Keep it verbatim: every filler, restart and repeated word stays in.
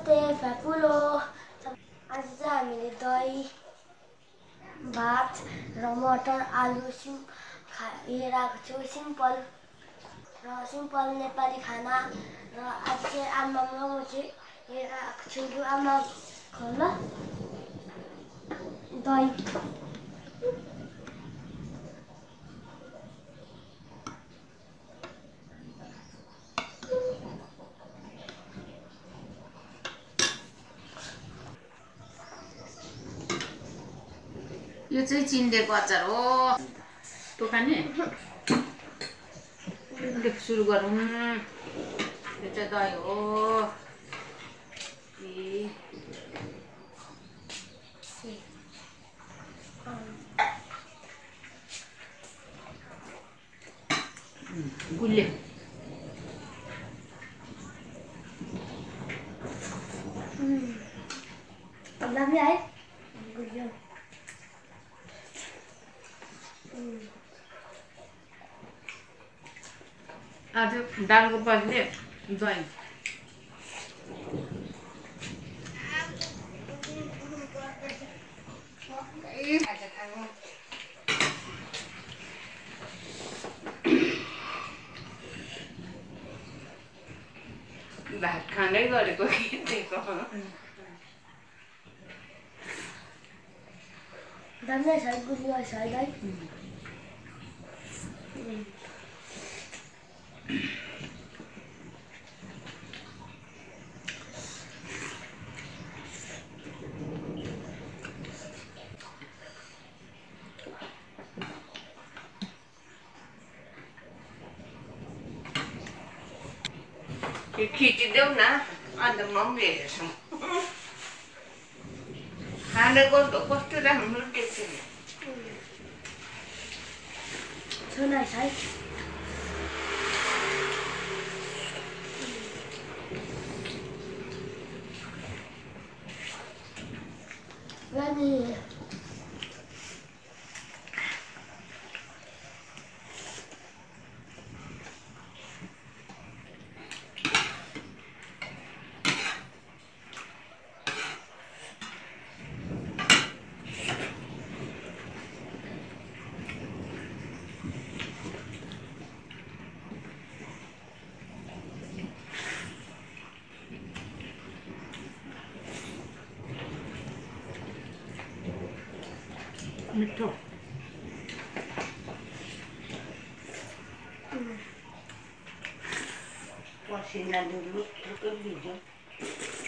नमस्ते फ्यापुलो। आज चाहिँ हामीले दही भात र मटर आलु सिम खाएर आएको छु। सिम्पल र सिम्पल नेपाली खाना। र आज चाहिँ आमा र म चाहिँ हेरेर आएको छु। यो आमा ल दही यो चाहिँ चिन्डेको अचार हो। टोकाने देखि सुरु गरौँ। यो चाहिँ दही हो। गुलियो दामी है गुलियो। आज दालको बदले दही। भात खाँदै गरेको खिचेको दामी छ गुलियो छ है। खिचिदेऊ न अन्त म पनि हेर्छु। खाँडेको त कस्तो राम्रो टेस्टी So nice, है? Ready. मिठो पसिना लुलु भिज्यो।